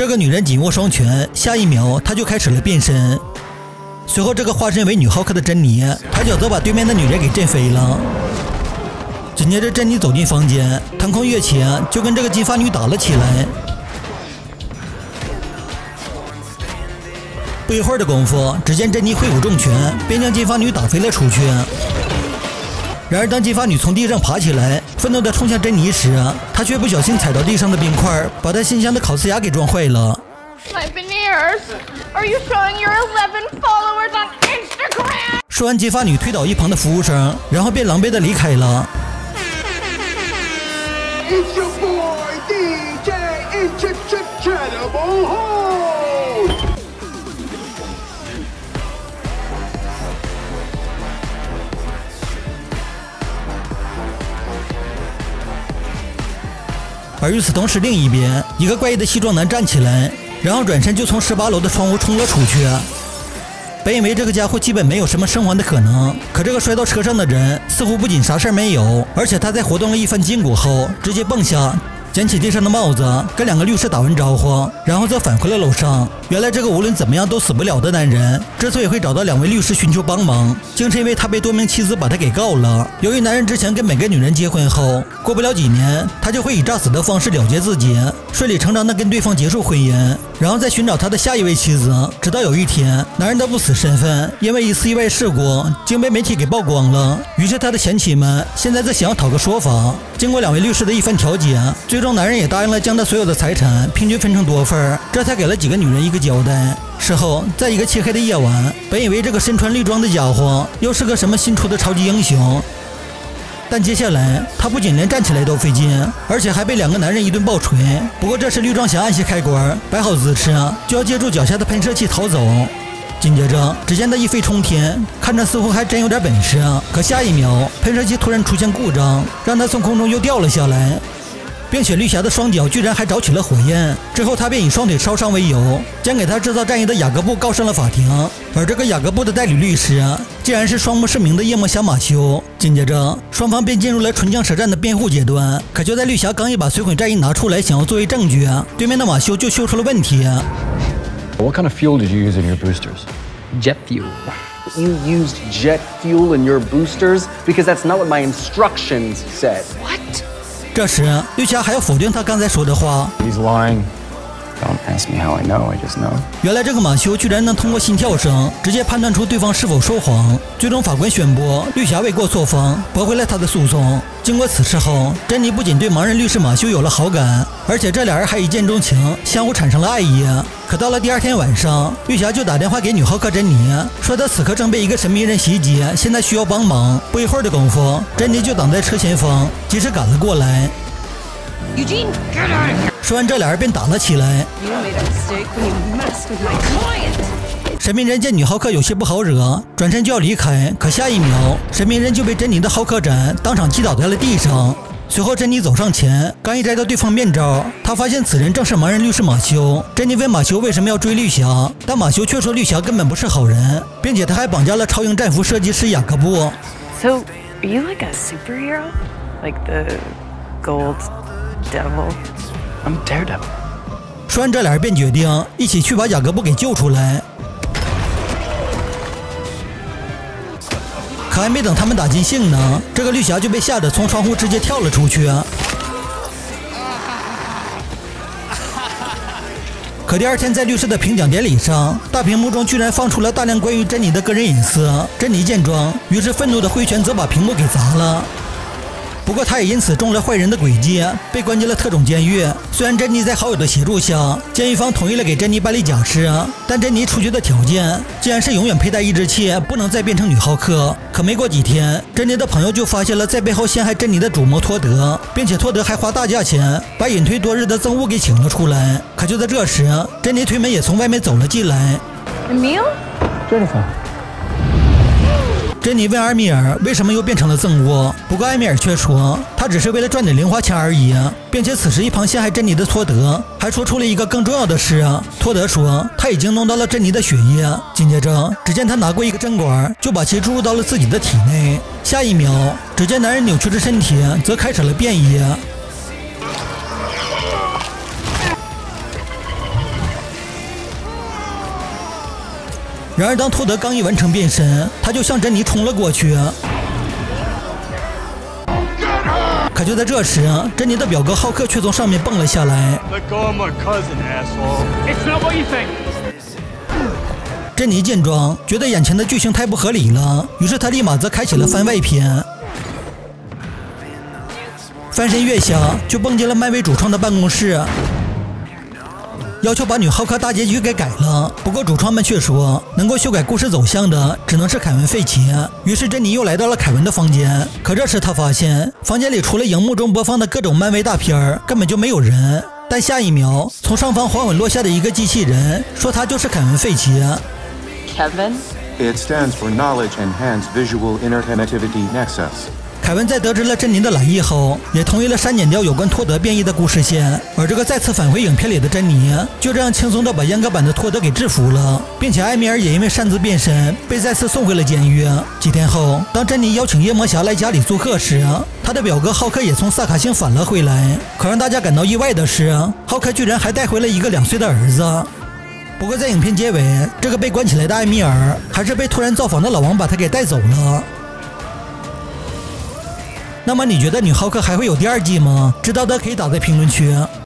这个女人紧握双拳，下一秒她就开始了变身。随后，这个化身为女浩克的珍妮抬脚则把对面的女人给震飞了。紧接着，珍妮走进房间，腾空跃起，就跟这个金发女打了起来。不一会儿的功夫，只见珍妮挥舞重拳，便将金发女打飞了出去。然而，当金发女从地上爬起来，愤怒地冲向珍妮时，她却不小心踩到地上的冰块，把她心香的烤瓷牙给撞坏了。 My veneers. Are you showing your 11 followers on Instagram? 说完，金发女推倒一旁的服务生，然后便狼狈地离开了。 It's your boy DJ Incredible Hulk. 而与此同时，另一边，一个怪异的西装男站起来，然后转身就从18楼的窗户冲了出去。本以为这个家伙基本没有什么生还的可能，可这个摔到车上的人似乎不仅啥事儿没有，而且他在活动了一番筋骨后，直接蹦下，捡起地上的帽子，跟2个律师打完招呼，然后则返回了楼上。原来这个无论怎么样都死不了的男人，之所以会找到2位律师寻求帮忙，竟是因为他被多名妻子把他给告了。由于男人之前跟每个女人结婚后，过不了几年，他就会以诈死的方式了结自己，顺理成章的跟对方结束婚姻，然后再寻找他的下一位妻子。直到有一天，男人的不死身份因为一次意外事故竟被媒体给曝光了，于是他的前妻们现在则想要讨个说法。经过2位律师的一番调解，最终男人也答应了将他所有的财产平均分成多份，这才给了几个女人一个交代。事后，在一个漆黑的夜晚，本以为这个身穿绿装的家伙又是个什么新出的超级英雄，但接下来他不仅连站起来都费劲，而且还被2个男人一顿暴锤。不过这时绿装侠按下开关，摆好姿势，就要借助脚下的喷射器逃走。紧接着，只见他一飞冲天，看着似乎还真有点本事，可下一秒，喷射器突然出现故障，让他从空中又掉了下来，并且绿侠的双脚居然还着起了火焰。之后他便以双腿烧伤为由，将给他制造战役的雅各布告上了法庭。而这个雅各布的代理律师竟然是双目失明的夜魔侠马修。紧接着，双方便进入了唇枪舌战的辩护阶段。可就在绿侠刚一把随毁战役拿出来想要作为证据，对面的马修就秀出了问题。 What kind of fuel did you use in your boosters? Jet fuel. You used jet fuel in your boosters? Because that's not what my instructions said. What? 这时，绿侠还要否定他刚才说的话。 He's lying. Don't ask me how I know, I just know. 原来这个马修居然能通过心跳声直接判断出对方是否说谎。最终法官宣布绿侠为过错方，驳回了他的诉讼。经过此事后，珍妮不仅对盲人律师马修有了好感，而且这俩人还一见钟情，相互产生了爱意。可到了第2天晚上，绿侠就打电话给女浩克珍妮，说他此刻正被一个神秘人袭击，现在需要帮忙。不一会儿的功夫，珍妮就挡在车前方，及时赶了过来。 Eugene, get out of here! 说完，这俩人便打了起来。 You made a mistake when you messed with my client. 神秘人见女浩克有些不好惹，转身就要离开，可下一秒，神秘人就被珍妮的浩克斩当场击倒在了地上。随后，珍妮走上前，刚一摘掉对方面罩，她发现此人正是盲人律师马修。珍妮问马修为什么要追绿侠，但马修却说绿侠根本不是好人，并且他还绑架了超英战服设计师雅各布。 So, are you like a superhero? Like the Gold Devil? I'm Daredevil. 说完，这俩人便决定一起去把雅各布给救出来。可还没等他们打尽兴呢，这个绿侠就被吓得从窗户直接跳了出去。可第2天在律师的评奖典礼上，大屏幕中居然放出了大量关于珍妮的个人隐私。珍妮见状，于是愤怒的挥拳则把屏幕给砸了。不过他也因此中了坏人的诡计，被关进了特种监狱。虽然珍妮在好友的协助下，监狱方同意了给珍妮办理假释，但珍妮出局的条件竟然是永远佩戴抑制器，不能再变成女浩克。可没过几天，珍妮的朋友就发现了在背后陷害珍妮的主谋托德，并且托德还花大价钱把隐退多日的憎恶给请了出来。可就在这时，珍妮推门也从外面走了进来。 Emil? Jennifer. 珍妮问埃米尔为什么又变成了憎恶，不过埃米尔却说他只是为了赚点零花钱而已，并且此时一旁陷害珍妮的托德还说出了一个更重要的事。托德说他已经弄到了珍妮的血液，紧接着只见他拿过一个针管就把其注入到了自己的体内。下一秒，只见男人扭曲着身体则开始了变异。 然而，当托德刚一完成变身，他就向珍妮冲了过去。可就在这时，珍妮的表哥浩克却从上面蹦了下来。珍妮见状，觉得眼前的剧情太不合理了，于是他立马则开启了番外篇。翻身跃下，就蹦进了漫威主创的办公室，要求把女浩克大结局给改了。不过主创们却说，能够修改故事走向的只能是凯文·费奇。于是珍妮又来到了凯文的房间，可这时她发现房间里除了荧幕中播放的各种漫威大片根本就没有人。但下一秒，从上方缓缓落下的一个机器人说他就是凯文·费奇。 Kevin? It stands for Knowledge Enhanced Visual Interconnectivity Nexus. 凯文在得知了珍妮的来意后，也同意了删减掉有关托德变异的故事线。而这个再次返回影片里的珍妮，就这样轻松地把阉割版的托德给制服了，并且艾米尔也因为擅自变身被再次送回了监狱。几天后，当珍妮邀请夜魔侠来家里做客时，他的表哥浩克也从萨卡星返了回来。可让大家感到意外的是，浩克居然还带回了一个2岁的儿子。不过在影片结尾，这个被关起来的艾米尔还是被突然造访的老王把他给带走了。那么你觉得女浩克还会有第2季吗？知道的可以打在评论区。